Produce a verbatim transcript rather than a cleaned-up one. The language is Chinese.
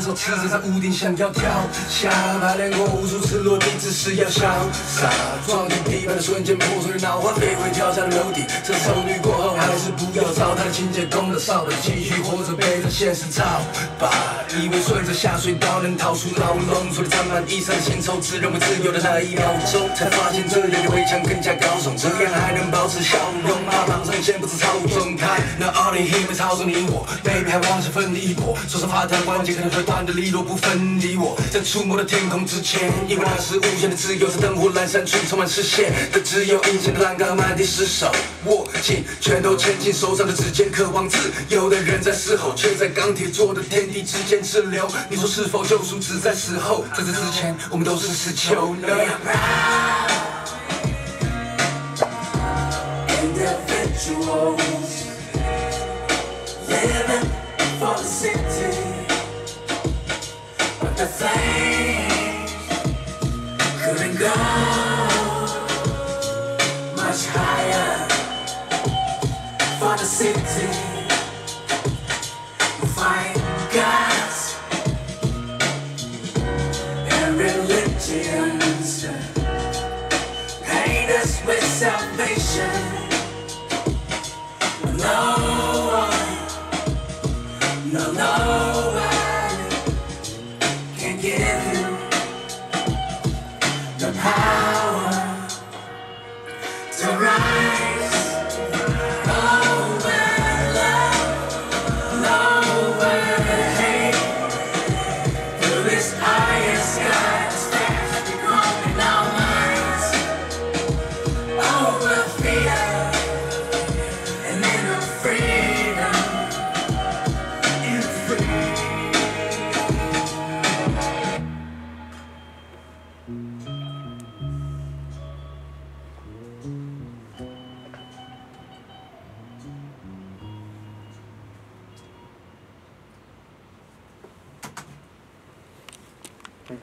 手持着在屋顶想要跳下，排练过无数次落地，只是要潇洒。撞进地板的瞬间，破碎的脑花飞回跳下的楼底。这首女过后，还是不要糟蹋的情节，攻的少的继续活着，背着现实操吧。以为顺着下水道能逃出牢笼，除了沾满衣衫的薪酬，自认为自由的那一秒钟，才发现这样的围墙更加高耸，这样还能保持笑容吗？绑上线不是操纵它，那奥利黑没操纵你我 ，baby 还妄想分离我，手上发烫关节可能会断的利落不分离我，在触摸到天空之前，因为那是无限的自由，在灯火阑珊处充满视线的只有阴险的栏杆，满地失手握紧，拳头牵进手上的指尖，渴望自由的人在嘶吼，却在钢铁做的天地之间滞留。你说是否救赎只在死后？在这之前，我们都是死囚呢。 Individuals living for the city, but the flames couldn't go much higher. For the city, we find gods and religions, paint us with salvation.